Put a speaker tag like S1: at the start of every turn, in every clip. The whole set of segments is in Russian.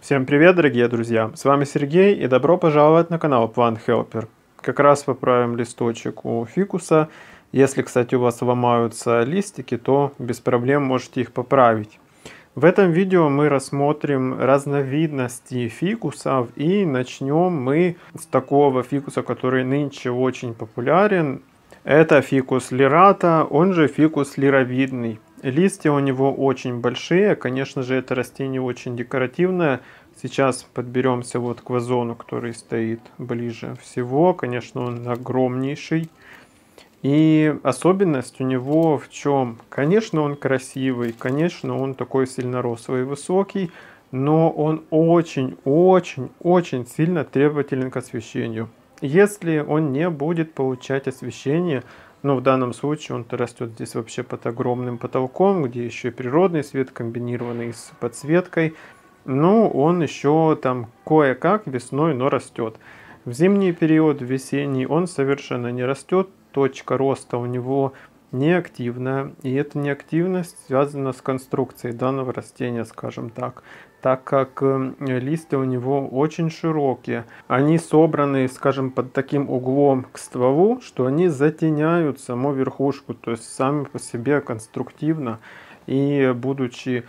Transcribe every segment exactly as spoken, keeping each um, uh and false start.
S1: Всем привет, дорогие друзья! С вами Сергей и добро пожаловать на канал Plant Helper. Как раз поправим листочек у фикуса. Если, кстати, у вас ломаются листики, то без проблем можете их поправить. В этом видео мы рассмотрим разновидности фикусов и начнем мы с такого фикуса, который нынче очень популярен. Это фикус лирата, он же фикус лировидный. Листья у него очень большие, конечно же, это растение очень декоративное. Сейчас подберемся вот к вазону, который стоит ближе всего. Конечно, он огромнейший. И особенность у него в чем? Конечно, он красивый, конечно, он такой сильнорослый и высокий, но он очень-очень-очень сильно требователен к освещению. Если он не будет получать освещение, ну, в данном случае он растет здесь вообще под огромным потолком, где еще и природный свет, комбинированный с подсветкой. Ну, он еще там кое-как весной, но растет. В зимний период, в весенний, он совершенно не растет. Точка роста у него неактивная. И эта неактивность связана с конструкцией данного растения, скажем так. Так как листья у него очень широкие. Они собраны, скажем, под таким углом к стволу, что они затеняют саму верхушку. То есть сами по себе конструктивно. И будучи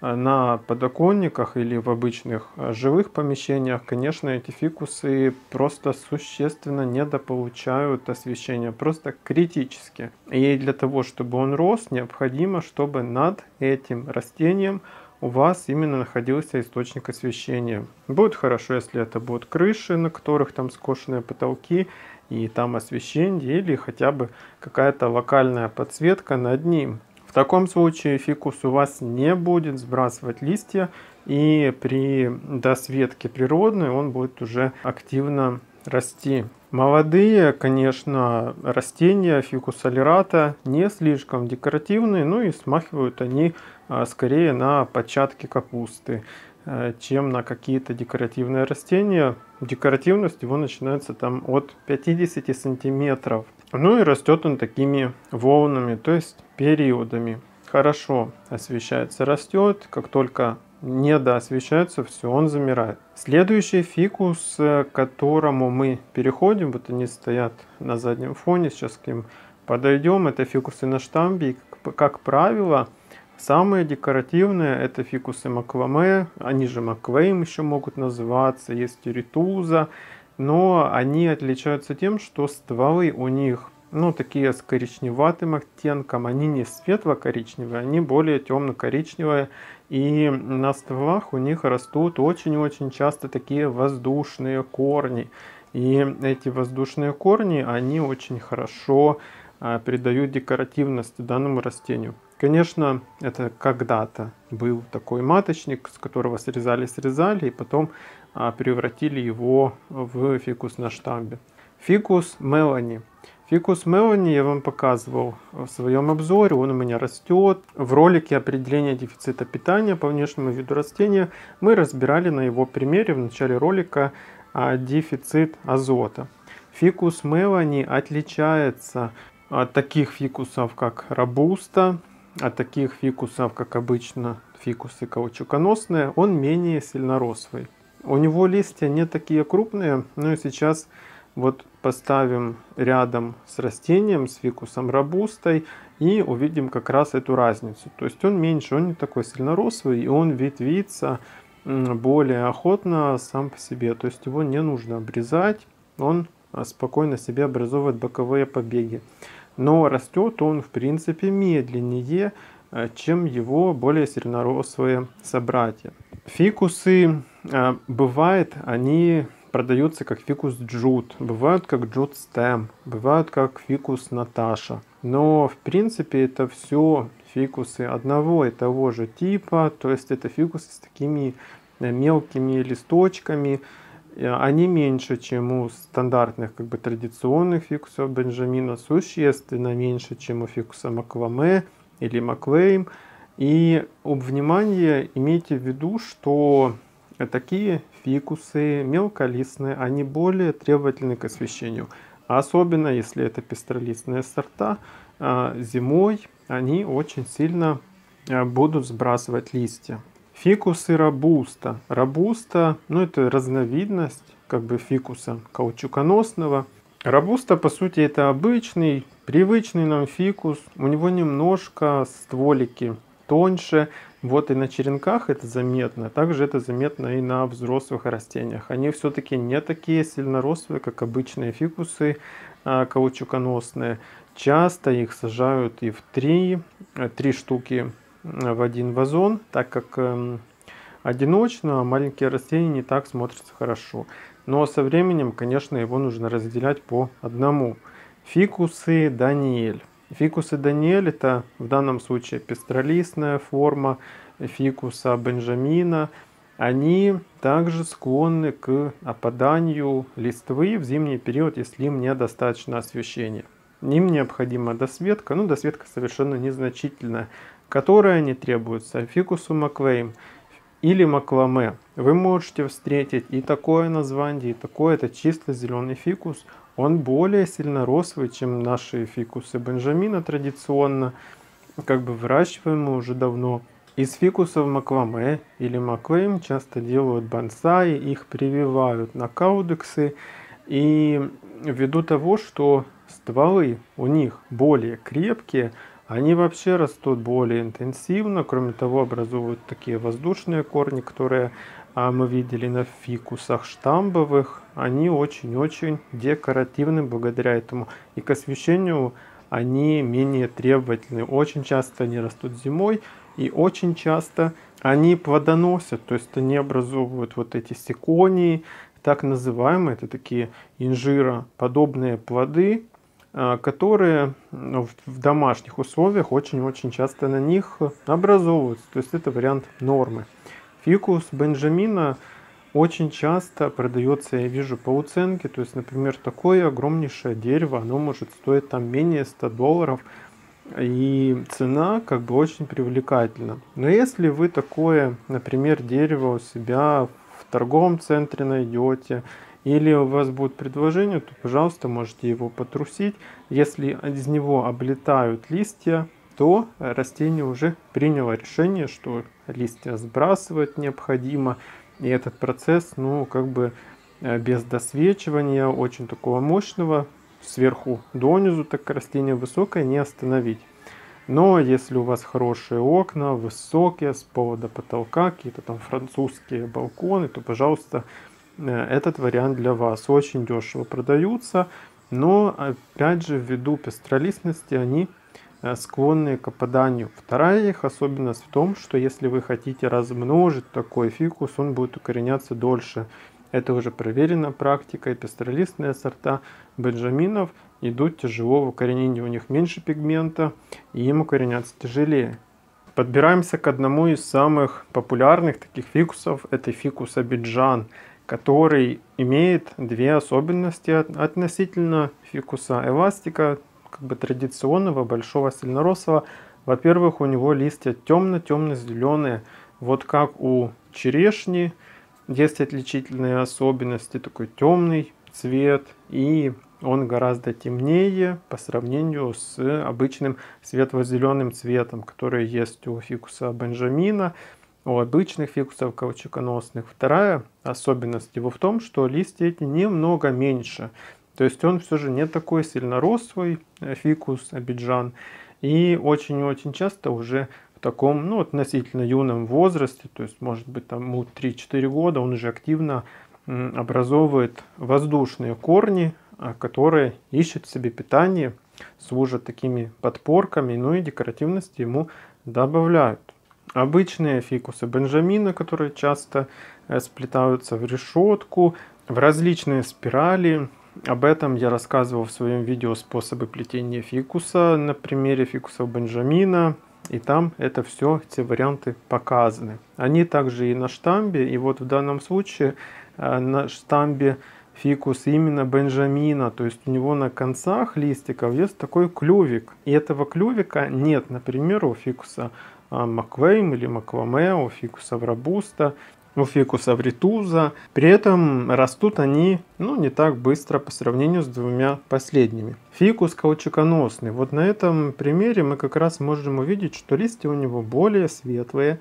S1: на подоконниках или в обычных живых помещениях, конечно, эти фикусы просто существенно недополучают освещения, просто критически. И для того, чтобы он рос, необходимо, чтобы над этим растением у вас именно находился источник освещения. Будет хорошо, если это будут крыши, на которых там скошенные потолки, и там освещение, или хотя бы какая-то локальная подсветка над ним. В таком случае фикус у вас не будет сбрасывать листья, и при досветке природной он будет уже активно расти. Молодые, конечно, растения фикуса лирата не слишком декоративные, ну и смахивают они а, скорее на початки капусты, а, чем на какие-то декоративные растения. Декоративность его начинается там от пятидесяти сантиметров. Ну и растет он такими волнами, то есть периодами. Хорошо освещается, растет, как только недоосвещается, все, он замирает. Следующий фикус, к которому мы переходим, вот они стоят на заднем фоне, сейчас к ним подойдем, это фикусы на штамбе. И, как, как правило, самые декоративные это фикусы макламе, они же маквейм еще могут называться, есть ритуза, но они отличаются тем, что стволы у них ну, такие с коричневатым оттенком, они не светло-коричневые, они более темно-коричневые. И на стволах у них растут очень-очень часто такие воздушные корни. И эти воздушные корни, они очень хорошо а, придают декоративность данному растению. Конечно, это когда-то был такой маточник, с которого срезали-срезали, и потом а, превратили его в фикус на штамбе. Фикус Мелани. Фикус Мелани я вам показывал в своем обзоре, он у меня растет. В ролике определения дефицита питания по внешнему виду растения мы разбирали на его примере в начале ролика дефицит азота. Фикус Мелани отличается от таких фикусов, как робуста, от таких фикусов, как обычно фикусы каучуконосные, он менее сильнорослый. У него листья не такие крупные, но и сейчас вот поставим рядом с растением, с фикусом робустой, и увидим как раз эту разницу. То есть он меньше, он не такой сильнорослый, и он ветвится более охотно сам по себе. То есть его не нужно обрезать, он спокойно себе образовывает боковые побеги. Но растет он в принципе медленнее, чем его более сильнорослые собратья. Фикусы, бывает, они продаются как фикус джут, бывают как джут стем, бывают как фикус Наташа. Но в принципе это все фикусы одного и того же типа, то есть это фикусы с такими мелкими листочками. Они меньше, чем у стандартных как бы традиционных фикусов Бенджамина, существенно меньше, чем у фикуса Макламе или Маквейм. И об внимание имейте в виду, что такие фикусы мелколистные, они более требовательны к освещению. Особенно если это пестролистные сорта, зимой они очень сильно будут сбрасывать листья. Фикусы робуста. Робуста, ну это разновидность как бы фикуса каучуконосного. Робуста, по сути, это обычный, привычный нам фикус. У него немножко стволики тоньше. Вот и на черенках это заметно. Также это заметно и на взрослых растениях. Они все-таки не такие сильно рослые, как обычные фикусы а, каучуконосные. Часто их сажают и в три, три штуки в один вазон, так как э, одиночно маленькие растения не так смотрятся хорошо. Но со временем, конечно, его нужно разделять по одному. Фикусы Даниэль. Фикусы Даниэль это в данном случае пестролистная форма фикуса Бенджамина. Они также склонны к опаданию листвы в зимний период, если им недостаточно освещения. Им необходима досветка, ну досветка совершенно незначительная, которая не требуется фикусу Маквейм или Макламе. Вы можете встретить и такое название, и такое. Это чисто зеленый фикус. Он более сильно рослый, чем наши фикусы Бенджамина традиционно, как бы выращиваемые уже давно. Из фикусов Макламе или Маквейм часто делают бонсай, их прививают на каудексы. И ввиду того, что стволы у них более крепкие, они вообще растут более интенсивно. Кроме того, образуют такие воздушные корни, которые а, мы видели на фикусах штамбовых. Они очень-очень декоративны благодаря этому. И к освещению они менее требовательны. Очень часто они растут зимой. И очень часто они плодоносят. То есть они образовывают вот эти секонии, так называемые. Это такие инжироподобные плоды, которые ну, в домашних условиях очень-очень часто на них образовываются. То есть это вариант нормы. Фикус Бенджамина очень часто продается, я вижу, по уценке. То есть, например, такое огромнейшее дерево, оно может стоить там менее ста долларов. И цена как бы очень привлекательна. Но если вы такое, например, дерево у себя в торговом центре найдете, или у вас будет предложение, то, пожалуйста, можете его потрусить. Если из него облетают листья, то растение уже приняло решение, что листья сбрасывать необходимо. И этот процесс, ну, как бы без досвечивания, очень такого мощного, сверху донизу, так как растение высокое, не остановить. Но если у вас хорошие окна, высокие, с пола до потолка, какие-то там французские балконы, то, пожалуйста, этот вариант для вас. Очень дешево продаются, но опять же ввиду пестролистности они склонны к опаданию. Вторая их особенность в том, что если вы хотите размножить такой фикус, он будет укореняться дольше. Это уже проверено практикой. Пестролистные сорта бенджаминов идут тяжело в укоренении, у них меньше пигмента и им укореняться тяжелее. Подбираемся к одному из самых популярных таких фикусов, это фикус Абиджан, который имеет две особенности относительно фикуса эластика, как бы традиционного, большого, сильнорослого. Во-первых, у него листья темно-темно-зеленые, вот как у черешни. Есть отличительные особенности, такой темный цвет, и он гораздо темнее по сравнению с обычным светло-зеленым цветом, который есть у фикуса Бенджамина, у обычных фикусов каучуконосных. Вторая особенность его в том, что листья эти немного меньше. То есть он все же не такой сильно рослый фикус Абиджан. И очень-очень часто уже в таком ну, относительно юном возрасте, то есть может быть там три-четыре года, он уже активно образовывает воздушные корни, которые ищут себе питание, служат такими подпорками, ну и декоративности ему добавляют. Обычные фикусы Бенджамина, которые часто сплетаются в решетку, в различные спирали. Об этом я рассказывал в своем видео «Способы плетения фикуса» на примере фикусов Бенджамина. И там это все, эти варианты показаны. Они также и на штамбе. И вот в данном случае на штамбе фикус именно Бенджамина. То есть у него на концах листиков есть такой клювик. И этого клювика нет, например, у фикуса Маквейм или Макламе, у фикуса Робуста, у фикуса Ритуза. При этом растут они ну, не так быстро по сравнению с двумя последними. Фикус каучуконосный. Вот на этом примере мы как раз можем увидеть, что листья у него более светлые,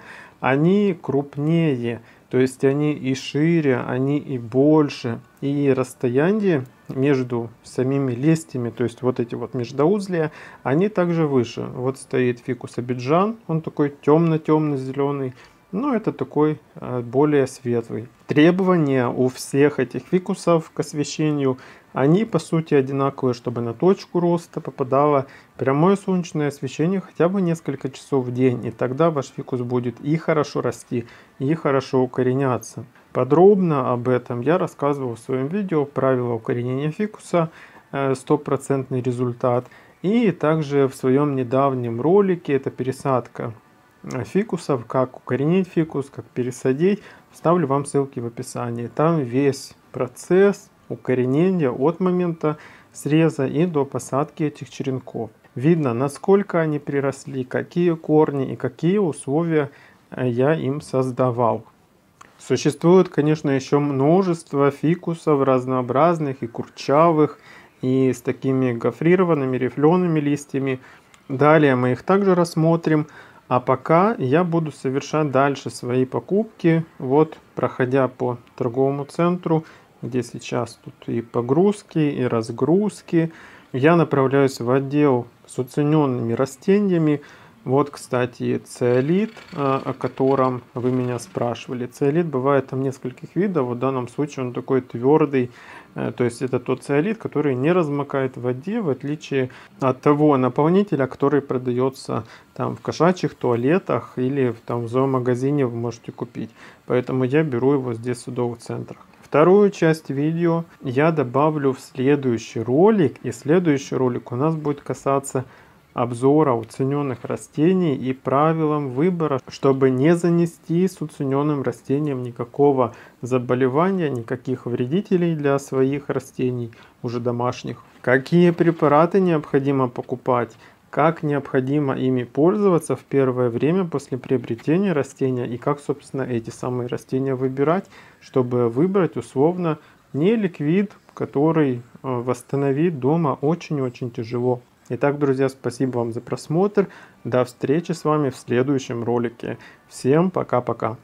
S1: они крупнее, то есть они и шире, они и больше, и расстояние между самими листьями, то есть вот эти вот междоузлия, они также выше. Вот стоит фикус Абиджан, он такой темно-темно-зеленый, но это такой э, более светлый. Требования у всех этих фикусов к освещению, они по сути одинаковые, чтобы на точку роста попадало прямое солнечное освещение хотя бы несколько часов в день, и тогда ваш фикус будет и хорошо расти, и хорошо укореняться. Подробно об этом я рассказывал в своем видео «Правила укоренения фикуса. Стопроцентный результат». И также в своем недавнем ролике, это пересадка фикусов, как укоренить фикус, как пересадить. Вставлю вам ссылки в описании. Там весь процесс укоренения от момента среза и до посадки этих черенков. Видно, насколько они приросли, какие корни и какие условия я им создавал. Существует, конечно, еще множество фикусов разнообразных и курчавых, и с такими гофрированными, рифлеными листьями. Далее мы их также рассмотрим. А пока я буду совершать дальше свои покупки, вот проходя по торговому центру, где сейчас тут и погрузки, и разгрузки, я направляюсь в отдел с уцененными растениями. Вот, кстати, циолит, о котором вы меня спрашивали. Циолит бывает там нескольких видов, в данном случае он такой твердый. То есть это тот циолит, который не размокает в воде, в отличие от того наполнителя, который продается там в кошачьих туалетах или в, там, в зоомагазине вы можете купить. Поэтому я беру его здесь в судовых центрах. Вторую часть видео я добавлю в следующий ролик. И следующий ролик у нас будет касаться обзора уцененных растений и правилам выбора, чтобы не занести с уцененным растением никакого заболевания, никаких вредителей для своих растений, уже домашних. Какие препараты необходимо покупать, как необходимо ими пользоваться в первое время после приобретения растения и как, собственно, эти самые растения выбирать, чтобы выбрать условно не ликвид, который восстановить дома очень-очень тяжело. Итак, друзья, спасибо вам за просмотр. До встречи с вами в следующем ролике. Всем пока-пока.